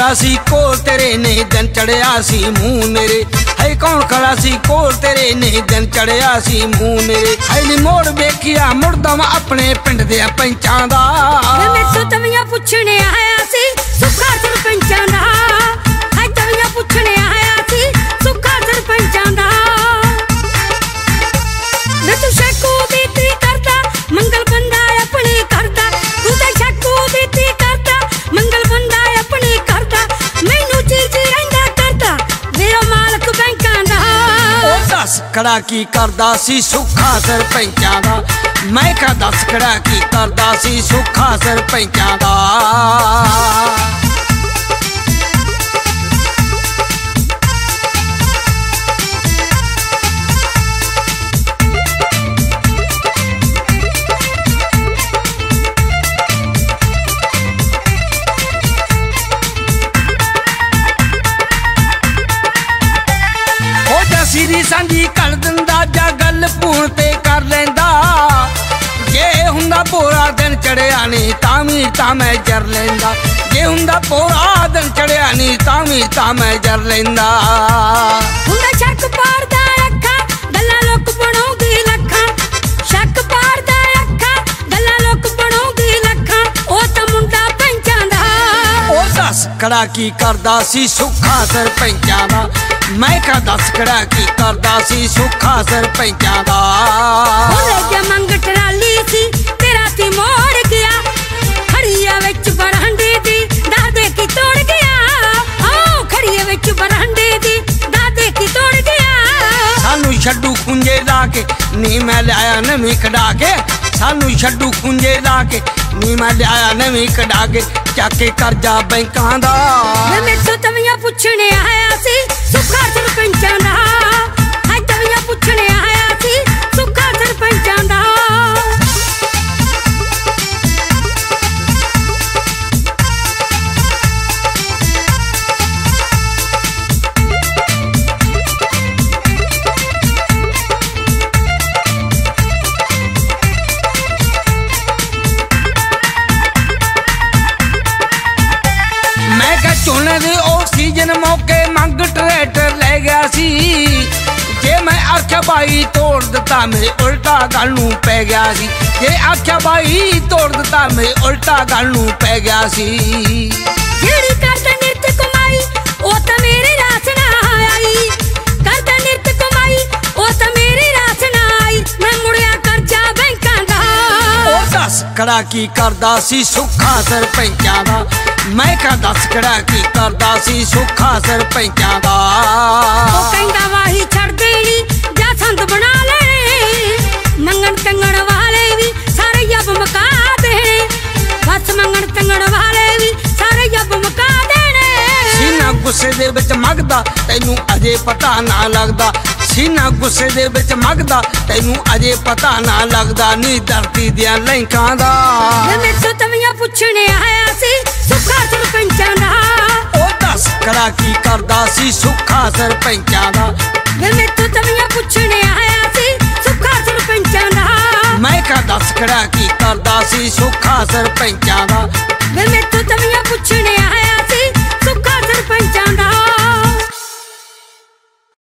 खड़ा सी कोल तेरे ने दिन चढ़िया सी मुंह मेरे है कौन खड़ा सी कोल तेरे ने दिन चढ़िया सी मुंह मेरे है नी मोड़ वेखिया मुड़दा मैं अपने पिंड दे पंचां दा मैथों तवियां पुछणे आया सी सुखा सरपंचां दा है तवियां पुछणे आया सी सुखा सरपंचां दा मैं तू शकू बीती करदा मंगल बंदा अपने करदा तू ते शकू बीती करदा मंगल बंदा अपने करदा मैनू चीज रहिंदा करदा मेरा मालक बैंकां दा ओ दस खड़ा की करदा सी सुखा सरपंचां दा मैं कहा दस खड़ा की करदा सी सुखा सरपंचां दा सीरी सांझी कर दिंदा जा गल फोन ते कर लैंदा जे हुंदा पूरा दिन चढ़िया नहीं तां मैं जर लैंदा जे हुंदा पूरा दिन चढ़िया नहीं तां मैं जर लैंदा हुंदा शक पारदा अखा गल्लां लोक बनाउंदी लखां शक पारदा अखा गल्लां लोक बनाउंदी लखां ओ तां मुंडा पंचां दा ओ दस खड़ा की करदा सी सुखा सरपंचां दा मैं कहा दस खड़ा की करदा सी सुखा सरपंचां दा ले जा मंग टराली सी तेरा ती मोड़ गया खड़िया विच बरांडे दी दादे की तोड़ गया ओ खड़िया विच बरांडे दी दादे की तोड़ गया सानू छड्डू खुंजे ला के नी मैं लाया नवीं कढा के सानू छड्डू खुंजे ला के नी मैं लाया नवीं कढा के चाके करजा बैंकां दा मैथों तवियां पुछणे आया सी सुखा सरपंचां दा है तवियां पुछणे आया सी सुखा सरपंचां दा झोने दे ऑक्सीजन मौके मंग ट्रैक्टर ले गया सी जे मैं आख्या भाई तोड़ दिता मेरे उल्टा गल नूं पै गया सी जे आख्या भाई तोड़ दिता मेरे उल्टा गल नूं पै गया सी जेड़ी करदा नित कमाई ओ तां मेरे रास ना आई करदा नित कमाई ओ तां मेरे रास ना आई मैं मुड़िया करजा बैंकां दा ओ दस खड़ा की करदा सी सुखा सरपंचां दा मैं कहा दस खड़ा की करदा सी सुखा सरपंचां दा ओ कहंदा वाही छड़ देनी जा संद बना लेने मंगण तंगण वाले भी सारे जब मका देने बस मंगण तंगण वाले भी सारे जब मका देने सीना गुस्से दे विच मगदा तैनू अजे पता ना लगदा सीना गुस्से दे विच मगदा तैनू अजे पता ना लगदा नी धरती दियां लैंकां दा मैथों तवियां पुछणे आया सी सुखा सरपंचां दा ओ दस खड़ा की करदा सी सुखा सरपंचां दा मैथों तवियां पुछणे आया सी सुखा सरपंचां दा मैं कहा दस खड़ा की करदा सी सुखा सरपंचां दा